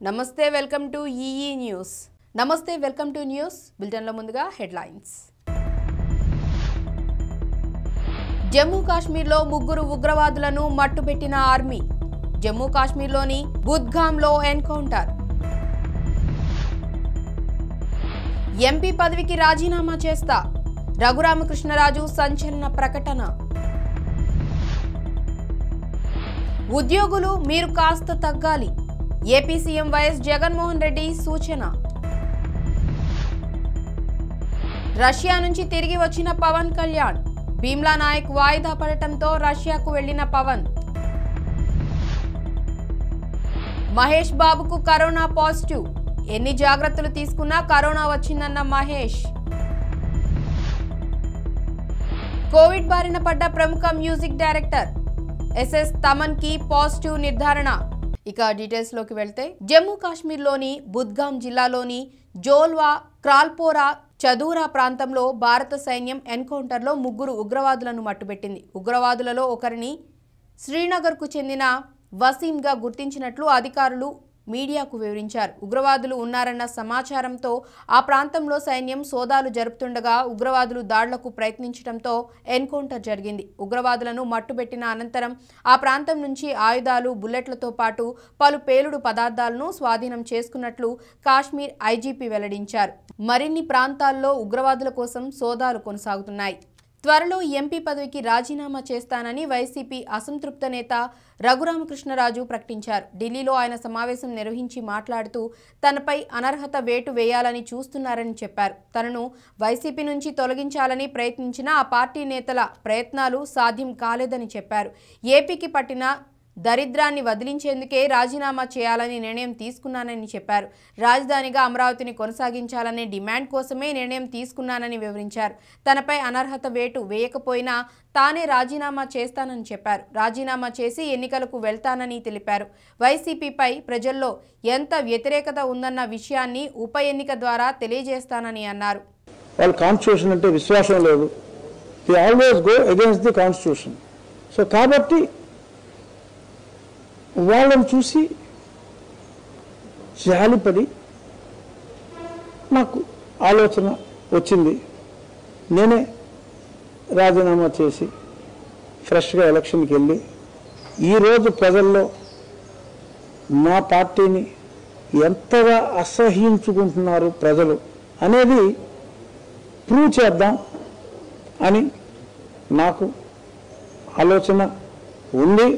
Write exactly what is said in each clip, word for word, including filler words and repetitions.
నమస్తే welcome to ఈఈ news నమస్తే వెల్కమ్ టు న్యూస్ బులెటిన్లో ముందుగా హెడ్లైన్స్. జమ్మూ కాశ్మీర్లో ముగ్గురు ఉగ్రవాదులను మట్టుబెట్టిన ఆర్మీ. జమ్మూ కాశ్మీర్లోని బుద్గాంలో ఎన్కౌంటర్. ఎంపీ పదవికి రాజీనామా చేస్తా రఘురామకృష్ణరాజు సంచలన ప్రకటన. ఉద్యోగులు మీరు కాస్త తగ్గాలి AP CM YS Jaganmohan Reddy సూచన. రష్యా నుంచి తిరిగి వచ్చిన పవన్ కళ్యాణ్. భీమ్లా నాయక్ వాయిదా పడటంతో రష్యాకు వెళ్లిన పవన్. మహేష్ బాబుకు కరోనా పాజిటివ్. ఎన్ని జాగ్రత్తలు తీసుకున్నా కరోనా వచ్చిందన్న మహేష్. కోవిడ్ బారిన పడ్డ ప్రముఖ మ్యూజిక్ డైరెక్టర్ ఎస్ఎస్ తమన్ కి పాజిటివ్ నిర్ధారణ. ఇక డీటెయిల్స్ లోకి వెళ్తే జమ్మూ కాశ్మీర్లోని బుద్గాం జిల్లాలోని జోల్వా, క్రాల్పోరా, చదూరా ప్రాంతంలో భారత సైన్యం ఎన్కౌంటర్లో ముగ్గురు ఉగ్రవాదులను మట్టుబెట్టింది. ఉగ్రవాదులలో ఒకరిని శ్రీనగర్కు చెందిన వసీంగా గుర్తించినట్లు అధికారులు మీడియాకు వివరించారు. ఉగ్రవాదులు ఉన్నారన్న సమాచారంతో ఆ ప్రాంతంలో సైన్యం సోదాలు జరుపుతుండగా ఉగ్రవాదులు దాడులకు ప్రయత్నించడంతో ఎన్కౌంటర్ జరిగింది. ఉగ్రవాదులను మట్టుబెట్టిన అనంతరం ఆ ప్రాంతం నుంచి ఆయుధాలు, బుల్లెట్లతో పాటు పలు పేలుడు పదార్థాలను స్వాధీనం చేసుకున్నట్లు కాశ్మీర్ ఐజీపీ వెల్లడించారు. మరిన్ని ప్రాంతాల్లో ఉగ్రవాదుల కోసం సోదాలు కొనసాగుతున్నాయి. త్వరలో ఎంపీ పదవికి రాజీనామా చేస్తానని వైసీపీ అసంతృప్త నేత రఘురామకృష్ణరాజు ప్రకటించారు. ఢిల్లీలో ఆయన సమావేశం నిర్వహించి మాట్లాడుతూ తనపై అనర్హత వేటు వేయాలని చూస్తున్నారని చెప్పారు. తనను వైసీపీ నుంచి తొలగించాలని ప్రయత్నించిన ఆ పార్టీ నేతల ప్రయత్నాలు సాధ్యం కాలేదని చెప్పారు. ఏపీకి పట్టిన దరిద్రాన్ని వదిలించేందుకే రాజీనామా చేయాలని నిర్ణయం తీసుకున్నానని చెప్పారు. రాజధానిగా అమరావతిని కొనసాగించాలనే డిమాండ్ కోసమే నిర్ణయం తీసుకున్నానని వివరించారు. తనపై అనర్హత వేటు వేయకపోయినా తానే రాజీనామా చేస్తానని చెప్పారు. రాజీనామా చేసి ఎన్నికలకు వెళ్తానని తెలిపారు. వైసీపీపై ప్రజల్లో ఎంత వ్యతిరేకత ఉందన్న విషయాన్ని ఉప ఎన్నిక ద్వారా తెలియజేస్తానని అన్నారు. వాళ్ళ కాన్స్టిట్యూషన్ అంటే విశ్వాసం లేదు. They always go against the constitution. So కాబట్టి వాళ్ళని చూసి జాలిపడి నాకు ఆలోచన వచ్చింది. నేనే రాజీనామా చేసి ఫ్రెష్గా ఎలక్షన్కి వెళ్ళి ఈరోజు ప్రజల్లో మా పార్టీని ఎంతగా అసహ్యించుకుంటున్నారు ప్రజలు అనేది ప్రూవ్ చేద్దాం అని నాకు ఆలోచన ఉంది.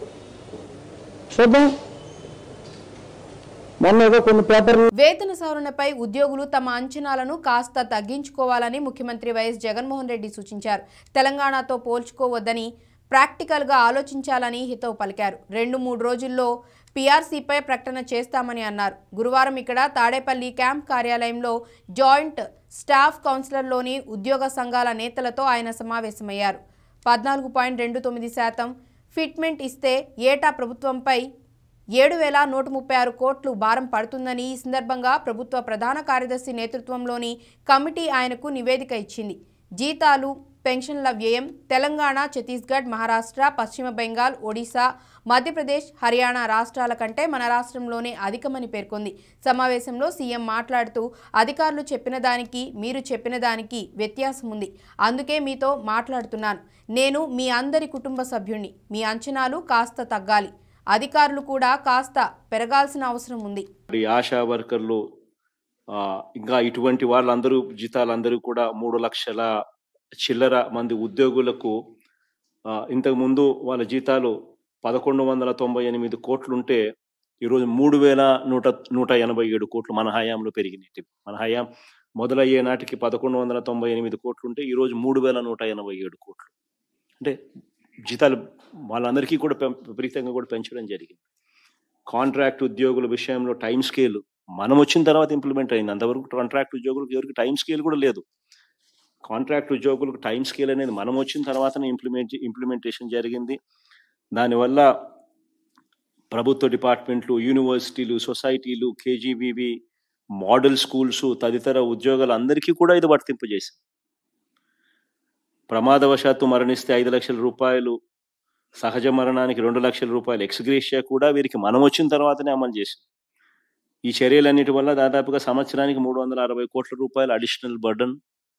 వేతన సవరణపై ఉద్యోగులు తమ అంచనాలను కాస్త తగ్గించుకోవాలని ముఖ్యమంత్రి వైఎస్ జగన్మోహన్ రెడ్డి సూచించారు. తెలంగాణతో పోల్చుకోవద్దని, ప్రాక్టికల్గా ఆలోచించాలని హితవు పలికారు. రెండు మూడు రోజుల్లో పీఆర్సీపై ప్రకటన చేస్తామని అన్నారు. గురువారం ఇక్కడ తాడేపల్లి క్యాంప్ కార్యాలయంలో జాయింట్ స్టాఫ్ కౌన్సిలర్లోని ఉద్యోగ సంఘాల నేతలతో ఆయన సమావేశమయ్యారు. పద్నాలుగు పాయింట్ రెండు తొమ్మిది శాతం ఫిట్మెంట్ ఇస్తే ఏటా ప్రభుత్వంపై ఏడు వేల నూట ముప్పై ఆరు కోట్లు భారం పడుతుందని ఈ సందర్భంగా ప్రభుత్వ ప్రధాన కార్యదర్శి నేతృత్వంలోని కమిటీ ఆయనకు నివేదిక ఇచ్చింది. జీతాలు, పెన్షన్ల వ్యయం తెలంగాణ, ఛత్తీస్గఢ్, మహారాష్ట్ర, పశ్చిమ బెంగాల్, ఒడిశా, మధ్యప్రదేశ్, హర్యానా రాష్ట్రాల కంటే మన రాష్ట్రంలోనే అధికమని పేర్కొంది. సమావేశంలో సీఎం మాట్లాడుతూ అధికారులు చెప్పిన దానికి మీరు చెప్పిన దానికి వ్యత్యాసం ఉంది. అందుకే మీతో మాట్లాడుతున్నాను. నేను మీ అందరి కుటుంబ సభ్యుణ్ణి. మీ అంచనాలు కాస్త తగ్గాలి. అధికారులు కూడా కాస్త పెరగాల్సిన అవసరం ఉంది. ఆశా వర్కర్లు ఇంకా ఇటువంటి వాళ్ళందరూ జీతాలందరూ కూడా మూడు లక్షల చిల్లర మంది ఉద్యోగులకు ఇంతకుముందు వాళ్ళ జీతాలు పదకొండు వందల తొంభై ఎనిమిది కోట్లుంటే ఈరోజు మూడు వేల నూట నూట ఎనభై ఏడు కోట్లు మన హయాంలో పెరిగినాయి. మన హయాం మొదలయ్యే నాటికి పదకొండు వందల తొంభై ఎనిమిది కోట్లుంటే ఈరోజు మూడు వేల నూట ఎనభై ఏడు కోట్లు. అంటే జీతాలు వాళ్ళందరికీ కూడా విపరీతంగా కూడా పెంచడం జరిగింది. కాంట్రాక్ట్ ఉద్యోగుల విషయంలో టైం స్కేల్ మనం వచ్చిన తర్వాత ఇంప్లిమెంట్ అయింది. అంతవరకు కాంట్రాక్ట్ ఉద్యోగులకు ఎవరికి టైం స్కేల్ కూడా లేదు. కాంట్రాక్ట్ ఉద్యోగులకు టైం స్కేల్ అనేది మనం వచ్చిన తర్వాతనే ఇంప్లిమెంట్ ఇంప్లిమెంటేషన్ జరిగింది. దానివల్ల ప్రభుత్వ డిపార్ట్మెంట్లు, యూనివర్సిటీలు, సొసైటీలు, కేజీబీవి, మోడల్ స్కూల్స్ తదితర ఉద్యోగాలందరికీ కూడా ఇది వర్తింపజేసింది. ప్రమాదవశాత్తు మరణిస్తే ఐదు లక్షల రూపాయలు, సహజ మరణానికి రెండు లక్షల రూపాయలు ఎక్స్గ్రేషియా కూడా వీరికి మనం వచ్చిన తర్వాతనే అమలు చేసింది. ఈ చర్యలన్నిటి వల్ల దాదాపుగా సంవత్సరానికి మూడు వందల అరవై కోట్ల రూపాయల అడిషనల్ బర్డన్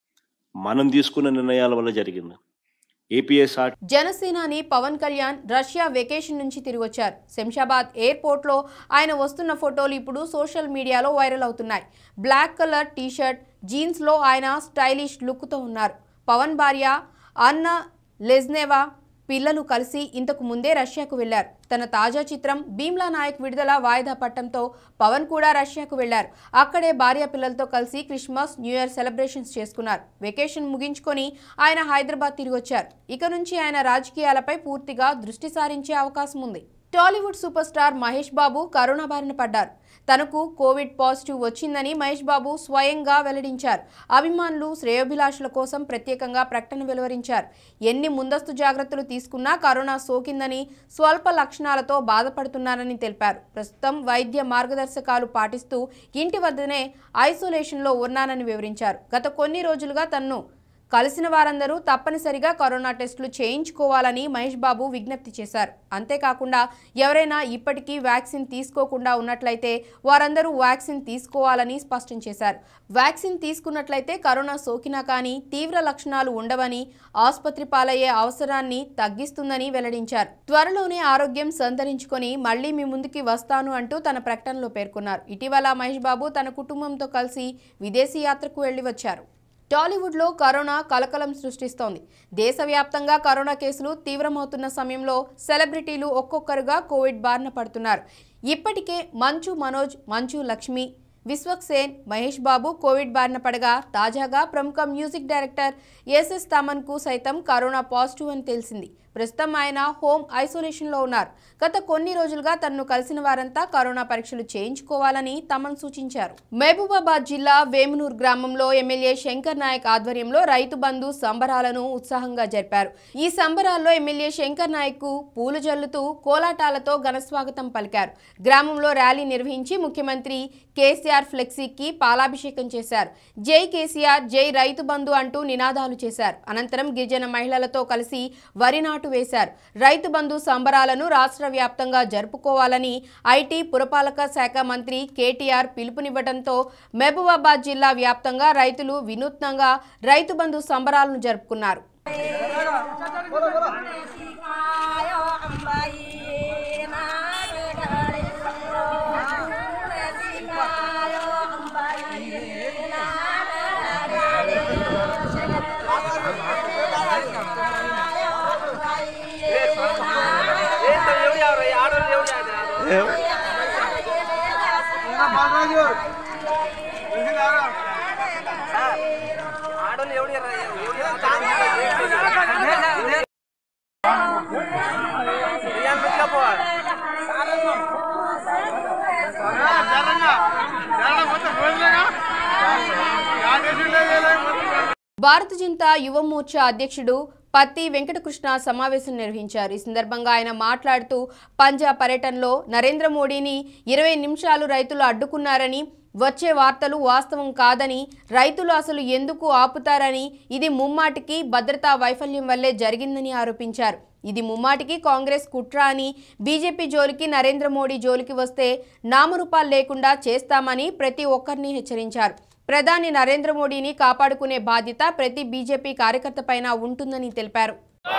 మనం తీసుకున్న నిర్ణయాల వల్ల జరిగింది. ఏపీఎస్ఆర్ జనసేనాని పవన్ కళ్యాణ్ రష్యా వెకేషన్ నుంచి తిరిగి వచ్చారు. శంషాబాద్ ఎయిర్పోర్ట్ లో ఆయన వస్తున్న ఫోటోలు ఇప్పుడు సోషల్ మీడియాలో వైరల్ అవుతున్నాయి. బ్లాక్ కలర్ టీషర్ట్, జీన్స్ లో ఆయన స్టైలిష్ లుక్ తో ఉన్నారు. పవన్ భార్య అన్నా లెజ్నేవా పిల్లలు కలిసి ఇంతకు ముందే రష్యాకు వెళ్లారు. తన తాజా చిత్రం భీమ్లా నాయక్ విడుదల వాయిదా పట్టడంతో పవన్ కూడా రష్యాకు వెళ్లారు. అక్కడే భార్య పిల్లలతో కలిసి క్రిస్మస్, న్యూ ఇయర్ సెలబ్రేషన్స్ చేసుకున్నారు. వెకేషన్ ముగించుకొని ఆయన హైదరాబాద్ తిరిగి వచ్చారు. ఇక నుంచి ఆయన రాజకీయాలపై పూర్తిగా దృష్టి సారించే అవకాశం ఉంది. Tollywood superstar Mahesh Babu corona బారిన పడ్డారు. తనకు కోవిడ్ పాజిటివ్ వచ్చిందని మహేష్ బాబు స్వయంగా వెల్లడించారు. అభిమానులు, శ్రేయోభిలాషుల కోసం ప్రత్యేకంగా ప్రకటన వెలువరించారు. ఎన్ని ముందస్తు జాగ్రత్తలు తీసుకున్నా కరోనా సోకిందని, స్వల్ప లక్షణాలతో బాధపడుతున్నారని తెలిపారు. ప్రస్తుతం వైద్య మార్గదర్శకాలు పాటిస్తూ ఇంటి వద్దనే ఐసోలేషన్లో ఉన్నానని వివరించారు. గత కొన్ని రోజులుగా తనను కలిసిన వారందరూ తప్పనిసరిగా కరోనా టెస్టులు చేయించుకోవాలని మహేష్ బాబు విజ్ఞప్తి చేశారు. అంతేకాకుండా ఎవరైనా ఇప్పటికీ వ్యాక్సిన్ తీసుకోకుండా ఉన్నట్లయితే వారందరూ వ్యాక్సిన్ తీసుకోవాలని స్పష్టం చేశారు. వ్యాక్సిన్ తీసుకున్నట్లయితే కరోనా సోకినా కానీ తీవ్ర లక్షణాలు ఉండవని, ఆసుపత్రి పాలయ్యే అవసరాన్ని తగ్గిస్తుందని వెల్లడించారు. త్వరలోనే ఆరోగ్యం సంతరించుకొని మళ్లీ మీ ముందుకి వస్తాను అంటూ తన ప్రకటనలో పేర్కొన్నారు. ఇటీవల మహేష్ బాబు తన కుటుంబంతో కలిసి విదేశీ యాత్రకు వెళ్లి వచ్చారు. టాలీవుడ్లో కరోనా కలకలం సృష్టిస్తోంది. దేశవ్యాప్తంగా కరోనా కేసులు తీవ్రమవుతున్న సమయంలో సెలబ్రిటీలు ఒక్కొక్కరుగా కోవిడ్ బారిన పడుతున్నారు. ఇప్పటికే మంచు మనోజ్, మంచు లక్ష్మి, విశ్వక్సేన్, మహేష్ బాబు కోవిడ్ బారిన పడగా తాజాగా ప్రముఖ మ్యూజిక్ డైరెక్టర్ ఎస్ఎస్ తమన్ కు సైతం కరోనా పాజిటివ్ అని తెలిసింది. ప్రస్తుతం ఆయన హోమ్ ఐసోలేషన్లో ఉన్నారు. గత కొన్ని రోజులుగా తనను కలిసిన వారంతా కరోనా పరీక్షలు చేయించుకోవాలని తమన్ సూచించారు. మహబూబాబాద్ జిల్లా వేమునూరు గ్రామంలో ఎమ్మెల్యే శంకర్ నాయక్ ఆధ్వర్యంలో రైతు బంధు సంబరాలను ఉత్సాహంగా జరిపారు. ఈ సంబరాల్లో ఎమ్మెల్యే శంకర్ నాయక్ కు పూలు జల్లుతూ కోలాటాలతో ఘనస్వాగతం పలికారు. గ్రామంలో ర్యాలీ నిర్వహించి ముఖ్యమంత్రి కేసీఆర్ ఫ్లెక్సీకి పాలాభిషేకం చేశారు. జై కేసీఆర్, జై రైతు బంధు అంటూ నినాదాలు చేశారు. అనంతరం గిరిజన మహిళలతో కలిసి వరి నాటు వేశారు. రైతు బంధు సంబరాలను రాష్ట్ర వ్యాప్తంగా జరుపుకోవాలని ఐటీ పురపాలక శాఖ మంత్రి కేటీఆర్ పిలుపునివ్వడంతో మహబూబాబాద్ జిల్లా వ్యాప్తంగా రైతులు వినూత్నంగా రైతు బంధు సంబరాలను జరుపుకున్నారు. భారత జనతా యువ మోర్చా అధ్యక్షుడు పత్తి వెంకటకృష్ణ సమావేశం నిర్వహించారు. ఈ సందర్భంగా ఆయన మాట్లాడుతూ పంజాబ్ పర్యటనలో నరేంద్ర మోడీని ఇరవై నిమిషాలు రైతులు అడ్డుకున్నారని, వచ్చే వార్తలు వాస్తవం కాదని, రైతులు అసలు ఎందుకు ఆపుతారని, ఇది ముమ్మాటికి భద్రతా వైఫల్యం వల్లే జరిగిందని ఆరోపించారు. ఇది ముమ్మాటికి కాంగ్రెస్ కుట్ర అని, బీజేపీ జోలికి నరేంద్ర మోడీ జోలికి వస్తే నామరూపాలు లేకుండా చేస్తామని ప్రతి ఒక్కరిని హెచ్చరించారు. ప్రధాని నరేంద్ర మోడీని కాపాడుకునే బాధ్యత ప్రతి బీజేపీ కార్యకర్త పైన ఉంటుందని తెలిపారు.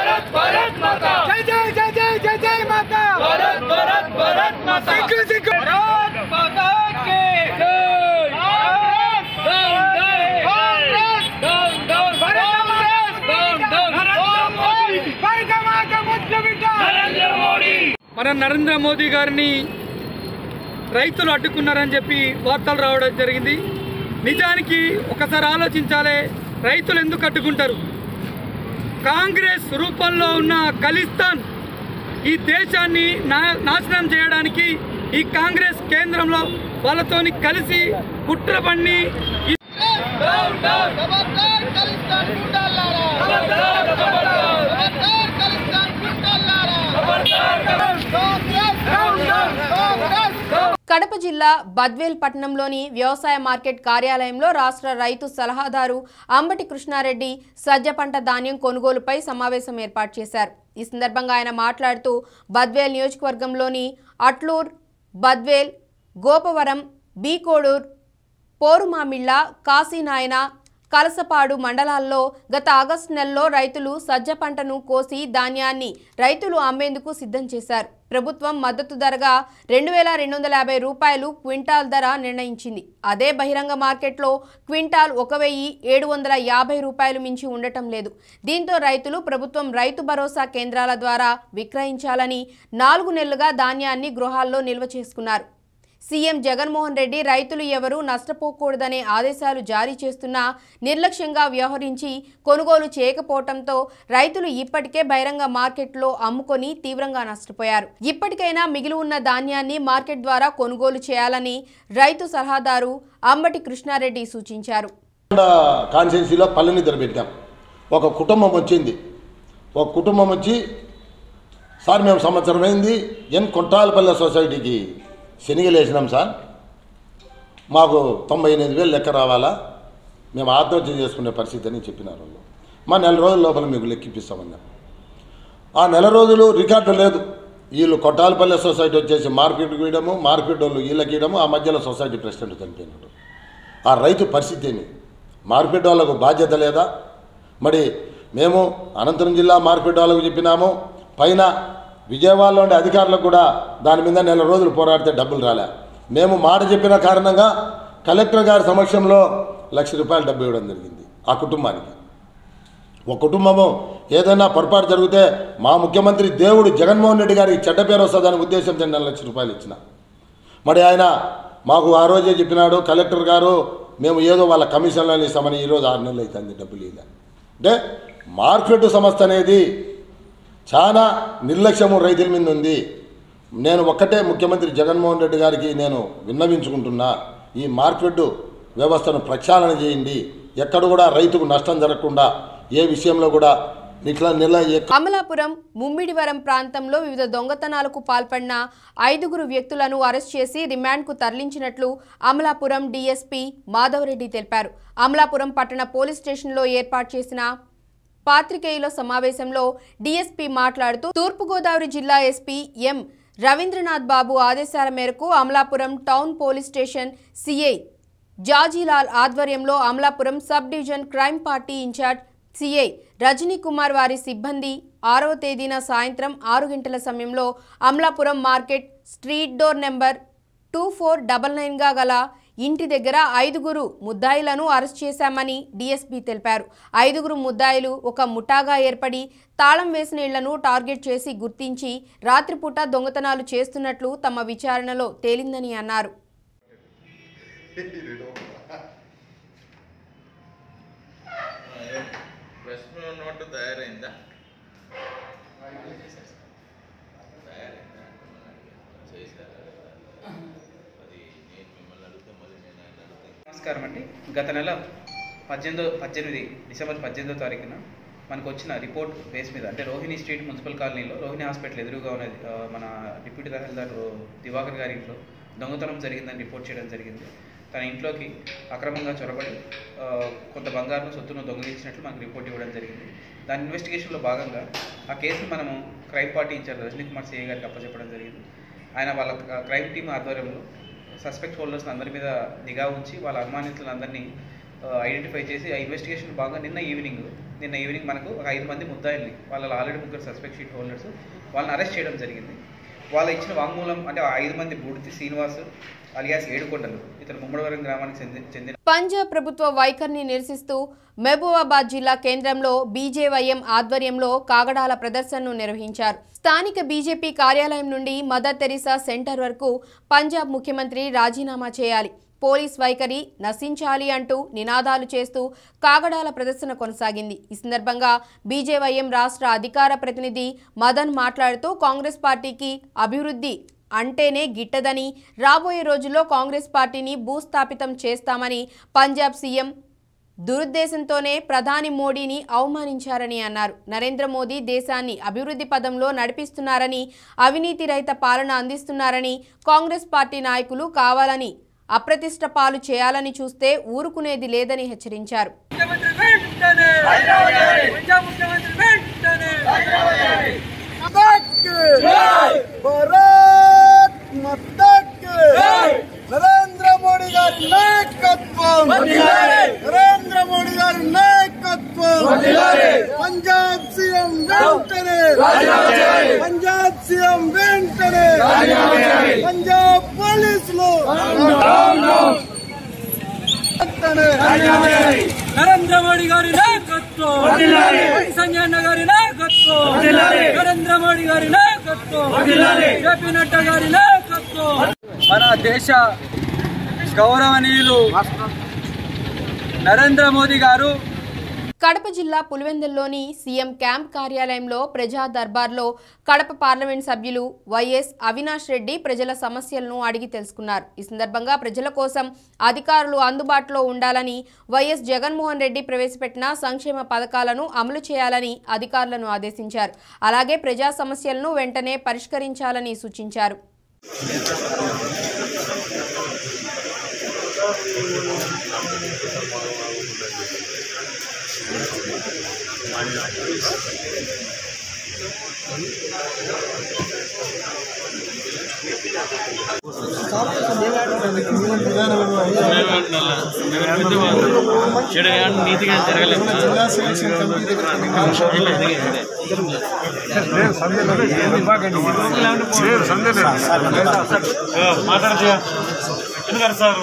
మన నరేంద్ర మోదీ గారిని రైతులు అడ్డుకున్నారని చెప్పి వార్తలు రావడం జరిగింది. నిజానికి ఒకసారి ఆలోచించాలి, రైతులు ఎందుకు అడ్డుకుంటారు? కాంగ్రెస్ రూపంలో ఉన్న ఖలిస్తాన్ ఈ దేశాన్ని నాశనం చేయడానికి ఈ కాంగ్రెస్ కేంద్రంలో వాళ్ళతోని కలిసి కుట్ర పన్ని కడప జిల్లా బద్వేల్ పట్టణంలోని వ్యవసాయ మార్కెట్ కార్యాలయంలో రాష్ట్ర రైతు సలహాదారు అంబటి కృష్ణారెడ్డి సజ్జ పంట ధాన్యం కొనుగోలుపై సమావేశం ఏర్పాటు చేశారు. ఈ సందర్భంగా ఆయన మాట్లాడుతూ బద్వేల్ నియోజకవర్గంలోని అట్లూర్, బద్వేల్, గోపవరం, బి కోడూర్, పోరుమామిళ్ల, కాశీనాయన, కలసపాడు మండలాల్లో గత ఆగస్టు నెలలో రైతులు సజ్జ పంటను కోసి ధాన్యాన్ని రైతులు అమ్మేందుకు సిద్ధం చేశారు. ప్రభుత్వం మద్దతు ధరగా రెండు వేల రెండు వందల యాభై రూపాయలు క్వింటాల్ ధర నిర్ణయించింది. అదే బహిరంగ మార్కెట్లో క్వింటాల్ ఒక వెయ్యి ఏడు వందల యాభై రూపాయలు మించి ఉండటం లేదు. దీంతో రైతులు ప్రభుత్వం రైతు భరోసా కేంద్రాల ద్వారా విక్రయించాలని నాలుగు నెలలుగా ధాన్యాన్ని గృహాల్లో నిల్వ చేసుకున్నారు. సీఎం జగన్మోహన్ రెడ్డి రైతులు ఎవరూ నష్టపోకూడదనే ఆదేశాలు జారీ చేస్తున్నా నిర్లక్ష్యంగా వ్యవహరించి కొనుగోలు చేయకపోవడంతో రైతులు ఇప్పటికే బహిరంగ మార్కెట్లో అమ్ముకొని తీవ్రంగా నష్టపోయారు. ఇప్పటికైనా మిగిలి ఉన్న ధాన్యాన్ని మార్కెట్ ద్వారా కొనుగోలు చేయాలని రైతు సలహాదారు అంబటి కృష్ణారెడ్డి సూచించారు. కాన్స్టిట్యున్సీలో పల్లెని ధరపెట్టాం. ఒక కుటుంబం వచ్చింది. ఒక కుటుంబం వచ్చి సార్ మేము సంవత్సరం అయింది ఎన్ కొంటాలపల్లె సొసైటీకి శనిగలు వేసినాం సార్, మాకు తొంభై ఎనిమిది వేలు లెక్క రావాలా, మేము ఆత్మహత్య చేసుకునే పరిస్థితి అని చెప్పినారు వాళ్ళు. మా నెల రోజుల లోపల మీకు లెక్కిపిస్తామన్నా. ఆ నెల రోజులు రికార్డు లేదు. వీళ్ళు కొట్టాలపల్లె సొసైటీ వచ్చేసి మార్కెట్కి ఇవ్వడము, మార్కెట్ వాళ్ళు వీళ్ళకి ఇవ్వడము, ఆ మధ్యలో సొసైటీ ప్రెసిడెంట్ చనిపోయినాడు. ఆ రైతు పరిస్థితి ఏమి? మార్కెట్ వాళ్ళకు బాధ్యత లేదా? మరి మేము అనంతపురం జిల్లా మార్కెట్ వాళ్ళకు చెప్పినాము, పైన విజయవాడలో ఉండే అధికారులకు కూడా దాని మీద నెల రోజులు పోరాడితే డబ్బులు రాలే. మేము మాట చెప్పిన కారణంగా కలెక్టర్ గారి సమక్షంలో లక్ష రూపాయలు డబ్బు ఇవ్వడం జరిగింది ఆ కుటుంబానికి. ఒక కుటుంబము ఏదైనా పొరపాటు జరిగితే మా ముఖ్యమంత్రి దేవుడు జగన్మోహన్ రెడ్డి గారికి చెడ్డ పేరు వస్తుందనే ఉద్దేశంతో నెల లక్ష రూపాయలు ఇచ్చిన. మరి ఆయన మాకు ఆ రోజే చెప్పినాడు కలెక్టర్ గారు, మేము ఏదో వాళ్ళ కమిషన్లో ఇస్తామని. ఈరోజు ఆరు నెలలు అవుతుంది డబ్బులు ఇలా. అంటే మార్కెట్ సంస్థ అనేది చాలా నిర్లక్ష్యము రైతుల మీద ఉంది. నేను ఒక్కటే ముఖ్యమంత్రి జగన్మోహన్ రెడ్డి గారికి నేను విన్నవించుకుంటున్నా, ఈ మార్కెట్ వ్యవస్థను ప్రక్షాళన చేయండి. ఎక్కడ కూడా రైతుకు నష్టం జరగకుండా ఏ విషయంలో కూడా ఇట్లా నెల. అమలాపురం ముమ్మిడివరం ప్రాంతంలో వివిధ దొంగతనాలకు పాల్పడిన ఐదుగురు వ్యక్తులను అరెస్ట్ చేసి రిమాండ్కు తరలించినట్లు అమలాపురం డీఎస్పీ మాధవరెడ్డి తెలిపారు. అమలాపురం పట్టణ పోలీస్ స్టేషన్లో ఏర్పాటు చేసిన పాత్రికేయుల సమావేశంలో డీఎస్పీ మాట్లాడుతూ తూర్పుగోదావరి జిల్లా ఎస్పీ ఎం రవీంద్రనాథ్ బాబు ఆదేశాల మేరకు Amalapuram town police station CI Jajilal ఆధ్వర్యంలో Amalapuram sub division crime party incharge CI Rajani Kumar వారి సిబ్బంది ఆరవ తేదీన సాయంత్రం ఆరు గంటల సమయంలో Amalapuram market street door number two four double నైన్గా గల ఇంటి దగ్గర ఐదుగురు ముద్దాయిలను అరెస్ట్ చేశామని డీఎస్పీ తెలిపారు. ఐదుగురు ముద్దాయిలు ఒక ముఠాగా ఏర్పడి తాళం వేసిన ఇళ్లను టార్గెట్ చేసి గుర్తించి రాత్రిపూట దొంగతనాలు చేస్తున్నట్లు తమ విచారణలో తేలిందని అన్నారు. నమస్కారం అండి. గత నెల పద్దెనిమిదో పద్దెనిమిది డిసెంబర్ పద్దెనిమిదో తారీఖున మనకు వచ్చిన రిపోర్ట్ బేస్ మీద, అంటే రోహిణి స్ట్రీట్ మున్సిపల్ కాలనీలో రోహిణి హాస్పిటల్ ఎదురుగా ఉన్నది మన డిప్యూటీ తహసీల్దార్ దివాకర్ గారి ఇంట్లో దొంగతనం జరిగిందని రిపోర్ట్ చేయడం జరిగింది. తన ఇంట్లోకి అక్రమంగా చొరబడి కొంత బంగారం సొత్తును దొంగిలించినట్లు మనకు రిపోర్ట్ ఇవ్వడం జరిగింది. దాని ఇన్వెస్టిగేషన్లో భాగంగా ఆ కేసును మనము crime party incharge Rajani Kumar CI గారికి అప్పచెప్పడం జరిగింది. ఆయన వాళ్ళ క్రైమ్ టీమ్ ఆధ్వర్యంలో సస్పెక్ట్ హోల్డర్స్ అందరి మీద నిఘా ఉంచి వాళ్ళ అనుమానితులందరినీ ఐడెంటిఫై చేసి ఆ ఇన్వెస్టిగేషన్ భాగంగా నిన్న ఈవినింగ్ నిన్న ఈవినింగ్ మనకు ఒక ఐదు మంది ముద్దాయిల్ని, వాళ్ళ ఆల్రెడీ ముగ్గురు సస్పెక్ట్ షీట్ హోల్డర్స్, వాళ్ళని అరెస్ట్ చేయడం జరిగింది. వాళ్ళ ఇచ్చిన వాంగ్మూలం అంటే ఐదు మంది బూడితి శ్రీనివాస్ అలియాస్ ఏడుకొండలు, ఇతను ముమ్మడివరం గ్రామానికి చెందిన. పంజాబ్ ప్రభుత్వ వైఖరిని నిరసిస్తూ మహబూబాబాద్ జిల్లా కేంద్రంలో బీజేవైఎం ఆధ్వర్యంలో కాగడాల ప్రదర్శనను నిర్వహించారు. స్థానిక బీజేపీ కార్యాలయం నుండి మదర్ తెరీసా సెంటర్ వరకు పంజాబ్ ముఖ్యమంత్రి రాజీనామా చేయాలి, పోలీస్ వైఖరి నశించాలి అంటూ నినాదాలు చేస్తూ కాగడాల ప్రదర్శన కొనసాగింది. ఈ సందర్భంగా బీజేవైఎం రాష్ట్ర అధికార ప్రతినిధి మదన్ మాట్లాడుతూ కాంగ్రెస్ పార్టీకి అభివృద్ధి అంటేనే గిట్టదని, రాబోయే రోజుల్లో కాంగ్రెస్ పార్టీని భూస్థాపితం చేస్తామని, పంజాబ్ సీఎం దురుద్దేశంతోనే ప్రధాని మోడీని అవమానించారని అన్నారు. నరేంద్ర మోదీ దేశాన్ని అభివృద్ధి పదంలో నడిపిస్తున్నారని, అవినీతి రహిత పాలన అందిస్తున్నారని, కాంగ్రెస్ పార్టీ నాయకులు కావాలని అప్రతిష్ట పాలు చేయాలని చూస్తే ఊరుకునేది లేదని హెచ్చరించారు. నరేంద్ర గారి నాయకత్వం, నరేంద్ర మోడీ గారి నాయకత్వం, పంజాబ్ సీఎం వెంటనే, పంజాబ్ సీఎం వెంటనే, పంజాబ్ పోలీసులు నరేంద్ర మోడీ గారి నాయకత్వం, సంజయ్ అన్న గారి నాయకత్వం, నరేంద్ర మోడీ గారి నాయకత్వం, జేపీ నడ్డా గారి నాయకత్వం. మన దేశ గౌరవనీయులు నరేంద్ర మోదీ గారు కడప జిల్లా పులివెందుల్లోని సీఎం క్యాంప్ కార్యాలయంలో ప్రజా దర్బార్లో కడప పార్లమెంట్ సభ్యులు వైఎస్ అవినాష్ రెడ్డి ప్రజల సమస్యలను అడిగి తెలుసుకున్నారు. ఈ సందర్భంగా ప్రజల కోసం అధికారులు అందుబాటులో ఉండాలని, వైఎస్ జగన్మోహన్ రెడ్డి ప్రవేశపెట్టిన సంక్షేమ పథకాలను అమలు చేయాలని అధికారులను ఆదేశించారు. అలాగే ప్రజా సమస్యలను వెంటనే పరిష్కరించాలని సూచించారు. నీతిగా జరగలేదు. మాట్లాడచ్చు సార్.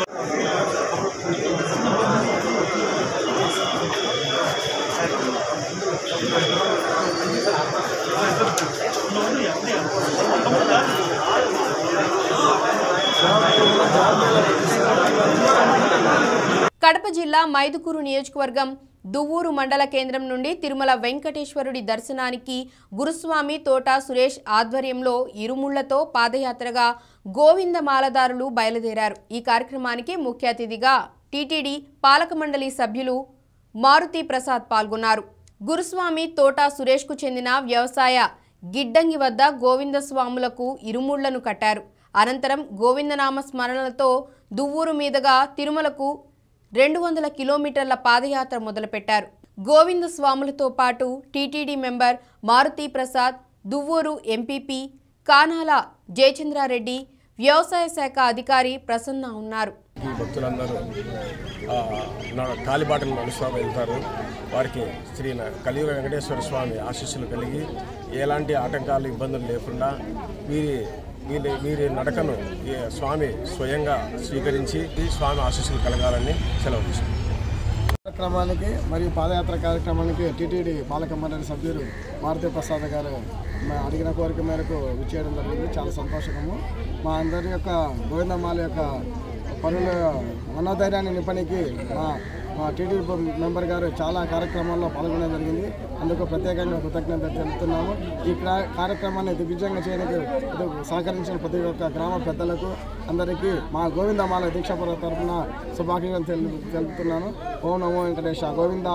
కడప జిల్లా మైదుకూరు నియోజకవర్గం దువ్వూరు మండల కేంద్రం నుండి తిరుమల వెంకటేశ్వరుడి దర్శనానికి గురుస్వామి తోట సురేష్ ఆధ్వర్యంలో ఇరుముళ్లతో పాదయాత్రగా గోవిందమాలదారులు బయలుదేరారు. ఈ కార్యక్రమానికి ముఖ్య అతిథిగా టీటీడీ పాలక మండలి సభ్యులు మారుతి ప్రసాద్ పాల్గొన్నారు. గురుస్వామి తోట సురేష్కు చెందిన వ్యవసాయ గిడ్డంగి వద్ద గోవిందస్వాములకు ఇరుముళ్లను కట్టారు. అనంతరం గోవిందనామ స్మరణలతో దువ్వూరు మీదుగా తిరుమలకు రెండు వందల కిలోమీటర్ల పాదయాత్ర మొదలుపెట్టారు. గోవింద స్వాములతో పాటు TTD member Maruthi Prasad, Duvvuru MPP Kanala Jayachandrareddy, వ్యవసాయ శాఖ అధికారి ప్రసన్న ఉన్నారు. భక్తులందరూ కాలిబాటను నడుస్తూ వెళ్తారు. వారికి శ్రీ కలియుగ వెంకటేశ్వర స్వామి ఆశీస్సులు కలిగి ఎలాంటి ఆటంకాలు ఇబ్బందులు లేకుండా వీరి వీరి వీరి నడకను స్వామి స్వయంగా స్వీకరించి స్వామి ఆశీస్సులు కలగాలని సెలవు తీసుకుంటారు. కార్యక్రమానికి మరియు పాదయాత్ర కార్యక్రమానికి టీటీడీ పాలక మండలి సభ్యులు మారుతి ప్రసాద్ గారు అడిగిన కోరిక మేరకు విచ్చేయడం జరిగింది. చాలా సంతోషకము. మా అందరి యొక్క గోవిందమ్మాల యొక్క పనుల మనోధైర్యాన్ని నింపడానికి మా మా టీటీడీ మెంబర్ గారు చాలా కార్యక్రమాల్లో పాల్గొనడం జరిగింది. అందుకు ప్రత్యేకంగా కృతజ్ఞత తెలుపుతున్నాము. ఈ కార్యక్రమాన్ని దిగ్విజయంగా చేయడానికి సహకరించిన ప్రతి ఒక్క గ్రామ పెద్దలకు అందరికీ మా గోవిందమాల దీక్షాపుర తరఫున శుభాకాంక్షలు తెలుపుతున్నాను. ఓం నమో వెంకటేశ గోవింద.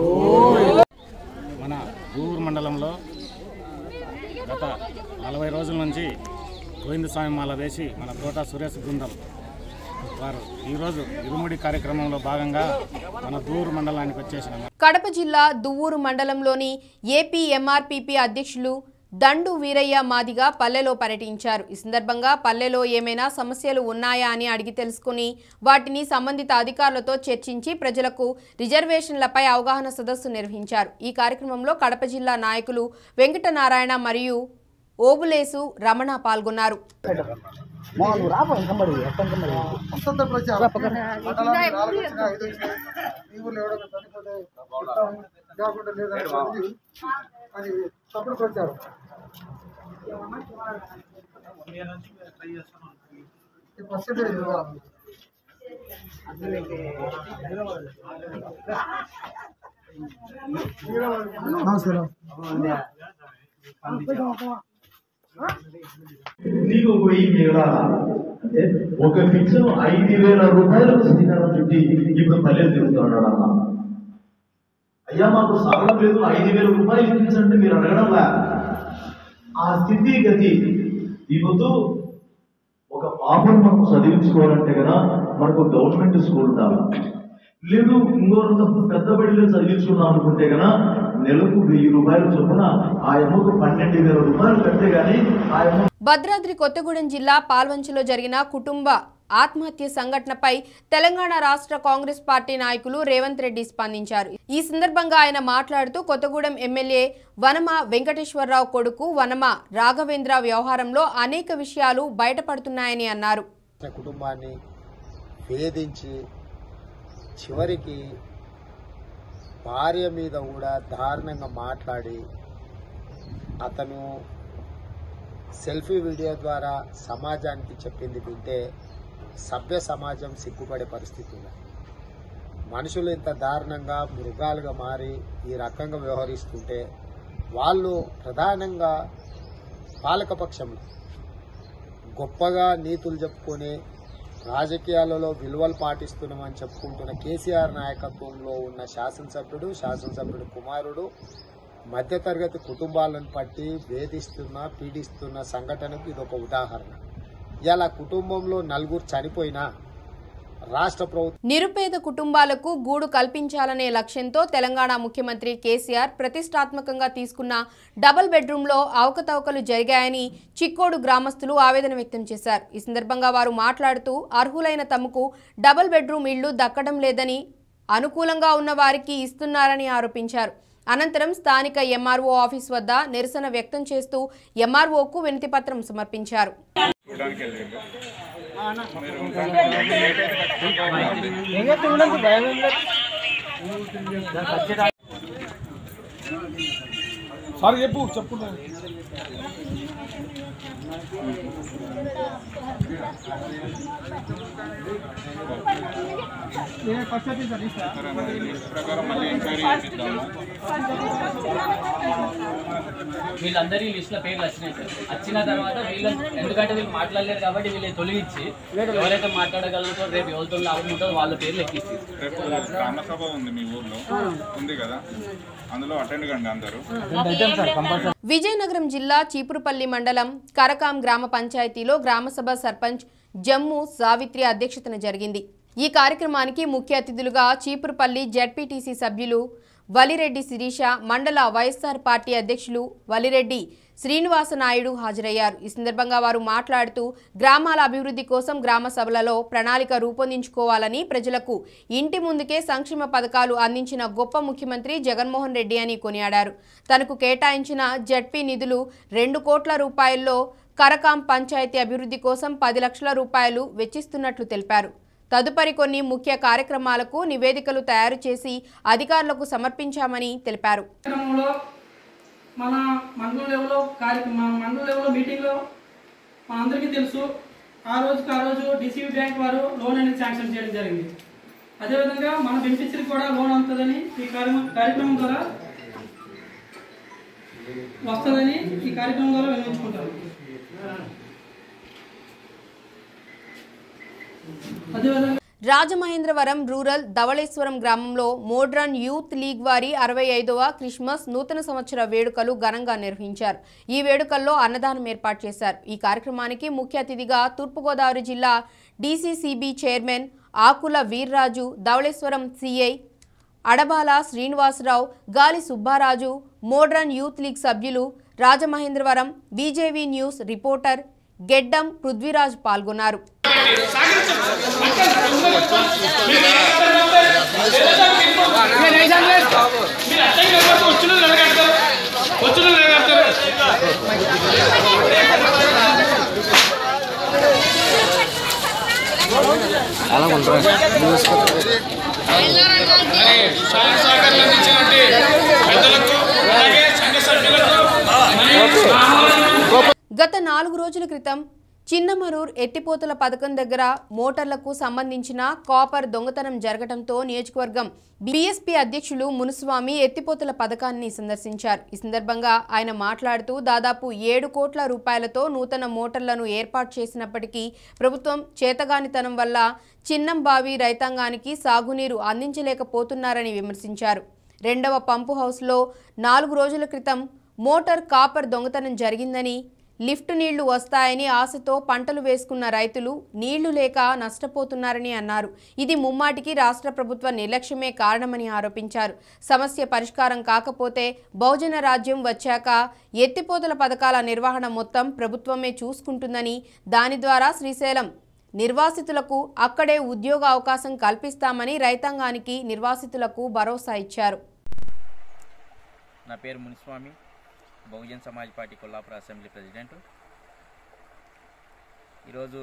మన దువ్వూరు మండలంలో గత నలభై రోజుల నుంచి గోవిందస్వామి మాల వేసి మన తోట సురేష్ బృందం వారు ఈరోజు ఇరుముడి కార్యక్రమంలో భాగంగా మన దువ్వూరు మండలానికి వచ్చేసిన కడప జిల్లా దువ్వూరు మండలంలోని ఏపీ ఎంఆర్పీపీ అధ్యక్షులు దండు వీరయ్య మాదిగా పల్లెలో పర్యటించారు. ఈ సందర్భంగా పల్లెలో ఏమైనా సమస్యలు ఉన్నాయా అని అడిగి తెలుసుకుని వాటిని సంబంధిత అధికారులతో చర్చించి ప్రజలకు రిజర్వేషన్లపై అవగాహన సదస్సు నిర్వహించారు. ఈ కార్యక్రమంలో కడప జిల్లా నాయకులు వెంకటనారాయణ మరియు ఓబులేసు రమణ పాల్గొన్నారు. నీకు పోయి అంటే ఒక పిచ్చను ఐదు వేల రూపాయలకు శ్రీకారం చుట్టి ఇప్పుడు పల్లెలు తిరుగుతున్నాడు అన్న. అయ్యా మాకు సాగడం లేదు, ఐదు వేల రూపాయలు ఇప్పించండి మీరు అడగడంలా. ఆ స్థితి గతి ఈరోజు ఒక పాపను మనం చదివించుకోవాలంటే కదా మనకు గవర్నమెంట్ స్కూల్ ఉండాలి. లేదు ఇంకోరంత పెద్ద బడిలో చదివించుకున్నాం అనుకుంటే కదా నెలకు వెయ్యి రూపాయలు చొప్పున ఆ అమ్మకు పన్నెండు వేల రూపాయలు కట్టే గానీ ఆ అమ్మ. భద్రాద్రి కొత్తగూడెం జిల్లా పాల్వంచలో జరిగిన కుటుంబ ఆత్మహత్య సంఘటనపై తెలంగాణ రాష్ట్ర కాంగ్రెస్ పార్టీ నాయకులు రేవంత్ రెడ్డి స్పందించారు. ఈ సందర్భంగా ఆయన మాట్లాడుతూ కొత్తగూడెం ఎమ్మెల్యే వనమ వెంకటేశ్వరరావు కొడుకు వనమ రాఘవేంద్ర వ్యవహారంలో అనేక విషయాలు బయటపడుతున్నాయని అన్నారు. కుటుంబాన్ని వేధించి చివరికి భార్య మీద కూడా దారుణంగా మాట్లాడి అతను సెల్ఫీ వీడియో ద్వారా సమాజానికి చెప్పింది వింటే సభ్య సమాజం సిగ్గుపడే పరిస్థితి ఉంది. మనుషులు ఇంత దారుణంగా మృగాలుగా మారి ఈ రకంగా వ్యవహరిస్తుంటే వాళ్ళు ప్రధానంగా పాలకపక్షంలో గొప్పగా నీతులు చెప్పుకొని రాజకీయాలలో విలువలు పాటిస్తున్నామని చెప్పుకుంటున్న కేసీఆర్ నాయకత్వంలో ఉన్న శాసనసభ్యుడు శాసనసభ్యుడు కుమారుడు మధ్యతరగతి కుటుంబాలను పట్టి వేధిస్తున్న పీడిస్తున్న సంఘటనకు ఇదొక ఉదాహరణ. ఇలా కుటుంబంలో నలుగురు చనిపోయినా రాష్ట్ర ప్రభుత్వం నిరుపేద కుటుంబాలకు గూడు కల్పించాలనే లక్ష్యంతో తెలంగాణ ముఖ్యమంత్రి కేసీఆర్ ప్రతిష్టాత్మకంగా తీసుకున్న డబుల్ బెడ్రూమ్లో అవకతవకలు జరిగాయని చిక్కోడు గ్రామస్తులు ఆవేదన వ్యక్తం చేశారు. ఈ సందర్భంగా వారు మాట్లాడుతూ అర్హులైన తమకు డబుల్ బెడ్రూమ్ ఇళ్లు దక్కడం లేదని, అనుకూలంగా ఉన్న వారికి ఇస్తున్నారని ఆరోపించారు. అనంతరం స్థానిక ఎంఆర్ఓ ఆఫీస్ వద్ద నిరసన వ్యక్తం చేస్తూ ఎంఆర్ఓకు వినతి పత్రం సమర్పించారు. వీళ్ళందరి లిస్ట్ లో పేర్లు వచ్చినాయి సార్. వచ్చిన తర్వాత వీళ్ళు ఎందుకంటే వీళ్ళు మాట్లాడలేరు కాబట్టి వీళ్ళు తొలగించి ఎవరైతే మాట్లాడగలుగుతారో రేపు ఎవరితో లాభం ఉంటుందో వాళ్ళ పేర్లు ఎక్కించి గ్రామసభ ఉంది మీ ఊర్లో ఉంది కదా, అందులో అటెండ్ కండి అందరూ. విజయనగరం జిల్లా చీపురుపల్లి మండలం కరకాం గ్రామ పంచాయతీలో గ్రామసభ సర్పంచ్ జమ్ము సావిత్రి అధ్యక్షతన జరిగింది. ఈ కార్యక్రమానికి ముఖ్య అతిథులుగా చీపురుపల్లి జెడ్పీటీసీ సభ్యులు వలిరెడ్డి శిరీష, మండల వైఎస్ఆర్ పార్టీ అధ్యక్షులు వలిరెడ్డి శ్రీనివాసనాయుడు హాజరయ్యారు. ఈ సందర్భంగా వారు మాట్లాడుతూ గ్రామాల అభివృద్ధి కోసం గ్రామ సభలలో ప్రణాళిక రూపొందించుకోవాలని, ప్రజలకు ఇంటి ముందుకే సంక్షేమ పథకాలు అందించిన గొప్ప ముఖ్యమంత్రి జగన్మోహన్ రెడ్డి అని కొనియాడారు. తనకు కేటాయించిన జెడ్పీ నిధులు రెండు కోట్ల రూపాయల్లో కరకాం పంచాయతీ అభివృద్ధి కోసం పది లక్షల రూపాయలు వెచ్చిస్తున్నట్లు తెలిపారు. తదుపరి కొన్ని ముఖ్య కార్యక్రమాలకు నివేదికలు తయారు చేసి అధికారులకు సమర్పించామని తెలిపారు. మన మండల లెవెల్లో కార్యక్రమం మండల లెవెల్లో మీటింగ్లో మనందరికీ తెలుసు, ఆ రోజుకి ఆ రోజు డిసిబి బ్యాంక్ వారు లోన్ అనేది శాంక్షన్ చేయడం జరిగింది. అదేవిధంగా మన బెనిఫిషరీకి కూడా లోన్ అందుతుందని ఈ కార్యక్రమం ద్వారా వస్తుందని ఈ కార్యక్రమం ద్వారా వినియోగించుకుంటారు. అదేవిధంగా రాజమహేంద్రవరం రూరల్ ధవళేశ్వరం గ్రామంలో మోడ్రన్ యూత్ లీగ్ వారి అరవై ఐదవ క్రిస్మస్ నూతన సంవత్సర వేడుకలు ఘనంగా నిర్వహించారు. ఈ వేడుకల్లో అన్నదానం ఏర్పాటు చేశారు. ఈ కార్యక్రమానికి ముఖ్య అతిథిగా తూర్పుగోదావరి జిల్లా DCCB chairman Akula Veerraju, Dhavaleswaram CI Adabala Srinivasarao, Gali Subbaraju, modern youth league సభ్యులు, రాజమహేంద్రవరం బీజేవీ న్యూస్ రిపోర్టర్ గెడ్డం పృథ్వీరాజ్ పాల్గొన్నారు. గత నాలుగు రోజుల క్రితం చిన్నమరూర్ ఎత్తిపోతల పథకం దగ్గర మోటార్లకు సంబంధించిన కాపర్ దొంగతనం జరగడంతో నియోజకవర్గం బీఎస్పీ అధ్యక్షులు మునుస్వామి ఎత్తిపోతల పథకాన్ని సందర్శించారు. ఈ సందర్భంగా ఆయన మాట్లాడుతూ దాదాపు ఏడు కోట్ల రూపాయలతో నూతన మోటార్లను ఏర్పాటు చేసినప్పటికీ ప్రభుత్వం చేతగానితనం వల్ల చిన్నంబావి రైతాంగానికి సాగునీరు అందించలేకపోతున్నారని విమర్శించారు. రెండవ పంపు హౌస్లో నాలుగు రోజుల క్రితం మోటార్ కాపర్ దొంగతనం జరిగిందని, లిఫ్ట్ నీళ్లు వస్తాయని ఆశతో పంటలు వేసుకున్న రైతులు నీళ్లు లేక నష్టపోతున్నారని అన్నారు. ఇది ముమ్మాటికి రాష్ట్ర ప్రభుత్వ నిర్లక్ష్యమే కారణమని ఆరోపించారు. సమస్య పరిష్కారం కాకపోతే బహుజన రాజ్యం వచ్చాక ఎత్తిపోతల పథకాల నిర్వహణ మొత్తం ప్రభుత్వమే చూసుకుంటుందని, దాని ద్వారా శ్రీశైలం నిర్వాసితులకు అక్కడే ఉద్యోగ అవకాశం కల్పిస్తామని రైతాంగానికి నిర్వాసితులకు భరోసా ఇచ్చారు. నా పేరు Muniswamy, Bahujan Samaj party Kollapur assembly president. ఈరోజు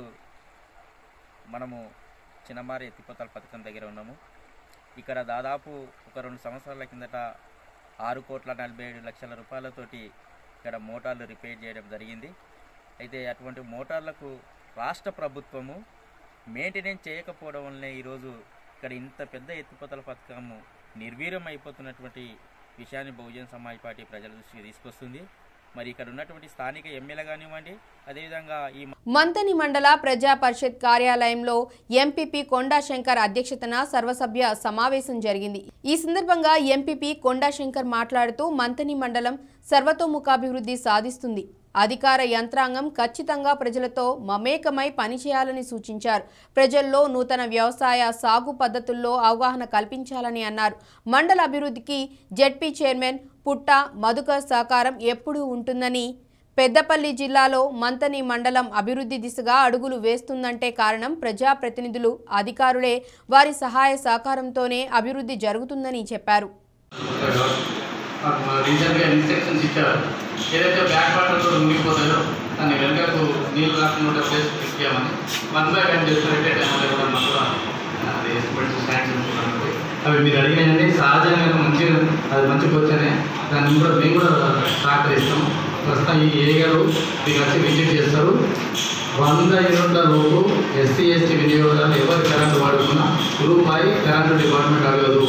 మనము చిన్నమారి ఎత్తిపోతల పథకం దగ్గర ఉన్నాము. ఇక్కడ దాదాపు ఒక రెండు సంవత్సరాల కిందట ఆరు కోట్ల నలభై ఏడు లక్షల రూపాయలతోటి ఇక్కడ మోటార్లు రిపేర్ చేయడం జరిగింది. అయితే అటువంటి మోటార్లకు రాష్ట్ర ప్రభుత్వము మెయింటెనెన్స్ చేయకపోవడం వల్లనే ఈరోజు ఇక్కడ ఇంత పెద్ద ఎత్తిపోతల పథకము నిర్వీర్యం అయిపోతున్నటువంటి విషయాన్ని బహుజన్ సమాజ్ పార్టీ ప్రజల దృష్టికి తీసుకొస్తుంది. మరి ఇక్కడ ఉన్నటువంటి స్థానిక ఎమ్మెల్యే కానివ్వండి, అదేవిధంగా ఈ మంతని మండల ప్రజా పరిషత్ కార్యాలయంలో ఎంపీపీ కొండా శంకర్ అధ్యక్షతన సర్వసభ్య సమావేశం జరిగింది. ఈ సందర్భంగా ఎంపీపీ కొండా శంకర్ మాట్లాడుతూ మంతని మండలం సర్వతోముఖాభివృద్ధి సాధిస్తుంది, అధికార యంత్రాంగం ఖచ్చితంగా ప్రజలతో మమేకమై పనిచేయాలని సూచించారు. ప్రజల్లో నూతన వ్యవసాయ సాగు పద్ధతుల్లో అవగాహన కల్పించాలని అన్నారు. మండల అభివృద్ధికి జెడ్పీ చైర్మన్ పుట్ట మధుకర్ సహకారం ఎప్పుడూ ఉంటుందని, పెద్దపల్లి జిల్లాలో మంతని మండలం అభివృద్ధి దిశగా అడుగులు వేస్తుందంటే కారణం ప్రజాప్రతినిధులు, అధికారులే. వారి సహాయ సహకారంతోనే అభివృద్ధి జరుగుతుందని చెప్పారు. రీసెంట్గా ఇన్స్ట్రక్షన్స్ ఇచ్చారు, ఏదైతే బ్యాక్ వాటర్తో మునిగిపోతాయో దాన్ని వెనకకు నీళ్ళు రాకుండా ప్లేస్ ఫిక్స్ చేయమని వన్ బై వన్ చేస్తారంటే టైంలో కూడా మాకు అది ఎస్టిమేట్స్ శాంక్షన్ ఉంటుంది. అవి మీరు అడిగినాయండి, సహజంగా మంచిగా అది మంచిగా వచ్చానే దాన్ని కూడా మేము కూడా సహకరిస్తాం. ప్రస్తుతం ఈ ఏరియాలో మీకు వచ్చి విజిట్ చేస్తారు. వంద యూనిట్ల లోపు ఎస్సీ ఎస్టీ వినియోగదారులు ఎవరు కరెంటు వాడుకున్నా రూపాయి కరెంటు డిపార్ట్మెంట్ అడగదు.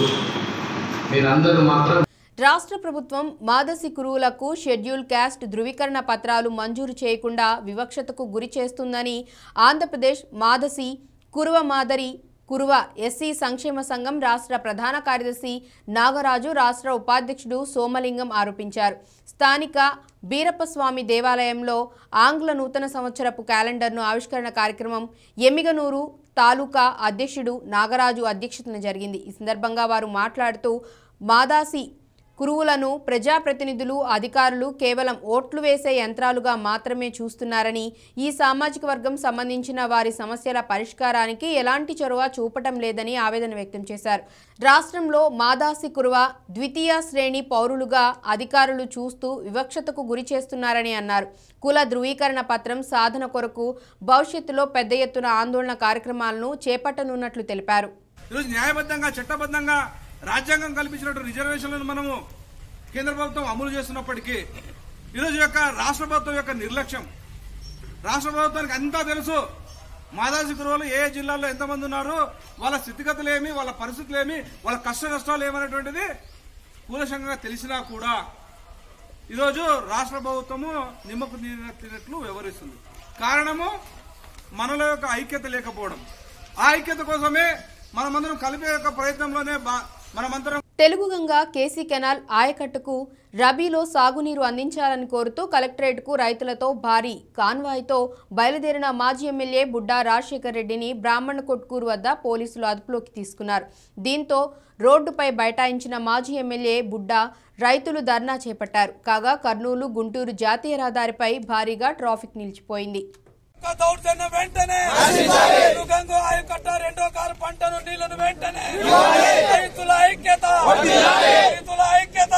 మీరందరూ మాత్రం రాష్ట్ర ప్రభుత్వం మాదసి కురువులకు షెడ్యూల్ క్యాస్ట్ ధృవీకరణ పత్రాలు మంజూరు చేయకుండా వివక్షతకు గురి చేస్తుందని ఆంధ్రప్రదేశ్ మాదసి కురువ మాదరి కురువ ఎస్సీ సంక్షేమ సంఘం రాష్ట్ర ప్రధాన కార్యదర్శి నాగరాజు, రాష్ట్ర ఉపాధ్యక్షుడు సోమలింగం ఆరోపించారు. స్థానిక బీరప్పస్వామి దేవాలయంలో ఆంగ్ల నూతన సంవత్సరపు క్యాలెండర్ను ఆవిష్కరణ కార్యక్రమం ఎమ్మిగనూరు తాలూకా అధ్యక్షుడు నాగరాజు అధ్యక్షతన జరిగింది. ఈ సందర్భంగా వారు మాట్లాడుతూ మాదాసి కురువులను ప్రజాప్రతినిధులు, అధికారులు కేవలం ఓట్లు వేసే యంత్రాలుగా మాత్రమే చూస్తున్నారని, ఈ సామాజిక వర్గం సంబంధించిన వారి సమస్యల పరిష్కారానికి ఎలాంటి చొరవ చూపటం లేదని ఆవేదన వ్యక్తం చేశారు. రాష్ట్రంలో మాదాసి కురువ ద్వితీయ శ్రేణి పౌరులుగా అధికారులు చూస్తూ వివక్షతకు గురి చేస్తున్నారని అన్నారు. కుల ధృవీకరణ పత్రం సాధన కొరకు భవిష్యత్తులో పెద్ద ఎత్తున ఆందోళన కార్యక్రమాలను చేపట్టనున్నట్లు తెలిపారు. న్యాయబద్ధంగా చట్టబద్ధంగా రాజ్యాంగం కల్పించినటువంటి రిజర్వేషన్లను మనము కేంద్ర ప్రభుత్వం అమలు చేస్తున్నప్పటికీ ఈరోజు యొక్క రాష్ట్ర ప్రభుత్వం యొక్క నిర్లక్ష్యం, రాష్ట్ర ప్రభుత్వానికి అంతా తెలుసు మాదాసి కురువులు ఏ జిల్లాలో ఎంతమంది ఉన్నారు, వాళ్ళ స్థితిగతులు ఏమి, వాళ్ళ పరిస్థితులు ఏమి, వాళ్ళ కష్ట నష్టాలు ఏమనేటువంటిది కూలంకషంగా తెలిసినా కూడా ఈరోజు రాష్ట్ర ప్రభుత్వము నిమ్మకు నీరెత్తినట్లు వ్యవహరిస్తుంది. కారణము మనలో యొక్క ఐక్యత లేకపోవడం. ఆ ఐక్యత కోసమే మనమందరం కలిపే యొక్క ప్రయత్నంలోనే మనమందరం తెలుగు గంగ కేసీ కెనాల్ ఆయకట్టుకు రబీలో సాగునీరు అందించాలని కోరుతూ కలెక్టరేట్కు రైతులతో భారీ కాన్వాయ్తో బయలుదేరిన మాజీ ఎమ్మెల్యే బుడ్డా రాజశేఖర్ రెడ్డిని బ్రాహ్మణ కొట్కూరు వద్ద పోలీసులు అదుపులోకి తీసుకున్నారు. దీంతో రోడ్డుపై బైఠాయించిన మాజీ ఎమ్మెల్యే బుడ్డా రైతులు ధర్నా చేపట్టారు. కాగా కర్నూలు గుంటూరు జాతీయ రహదారిపై భారీగా ట్రాఫిక్ నిలిచిపోయింది. దౌర్జన్యం వెంటనే గంగు ఆయకట్ట రెండో కారు పంటను నీళ్లను వెంటనే రైతుల ఐక్యత రైతుల ఐక్యత.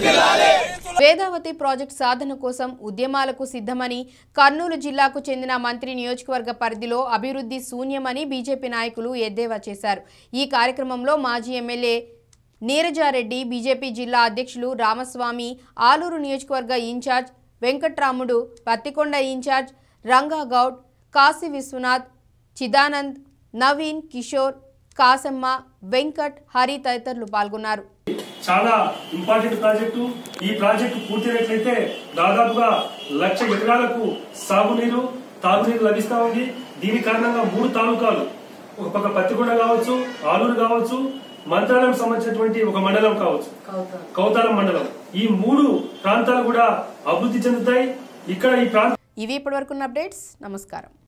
వేదావతి ప్రాజెక్టు సాధన కోసం ఉద్యమాలకు సిద్ధమని కర్నూలు జిల్లాకు చెందిన మంత్రి నియోజకవర్గ పరిధిలో అభివృద్ధి శూన్యమని బీజేపీ నాయకులు ఎద్దేవా చేశారు. ఈ కార్యక్రమంలో మాజీ ఎమ్మెల్యే నీరజారెడ్డి, బీజేపీ జిల్లా అధ్యక్షులు రామస్వామి, ఆలూరు నియోజకవర్గ ఇన్ఛార్జ్ వెంకట్రాముడు, పత్తికొండ ఇన్ఛార్జ్ రంగాగౌడ్, కాశీ విశ్వనాథ్, చిదానంద్, నవీన్, కిషోర్, కాసమ్మ, వెంకట్, హరి తదితరులు పాల్గొన్నారు. చాలా ఇంపార్టెంట్ ప్రాజెక్టు. ఈ ప్రాజెక్టు పూర్తయినట్లయితే దాదాపుగా లక్ష ఎకరాలకు సాగునీరు, తాగునీరు లభిస్తా ఉంది. దీని కారణంగా మూడు తాలూకాలు, ఒక పత్తికొండ కావచ్చు, ఆలూరు కావచ్చు, మంత్రాలయం సంబంధించినటువంటి ఒక మండలం కావచ్చు, కౌతాలం మండలం, ఈ మూడు ప్రాంతాలు కూడా అభివృద్ధి చెందుతాయి. ఇక్కడ ఈ ప్రాంతం ఇవి ఇప్పటివరకు అప్డేట్స్. నమస్కారం.